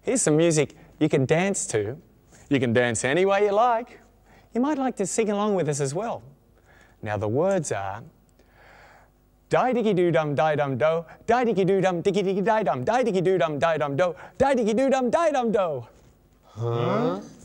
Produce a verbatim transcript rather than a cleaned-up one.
Here's some music you can dance to. You can dance any way you like. You might like to sing along with us as well. Now the words are die Dicki Do Dum, die dum do, die Dicki Do Dum, Dicki Dicki die dum, die Dicki Do Dum, die dum do, die Dicki Do Dum, die dum do. Huh?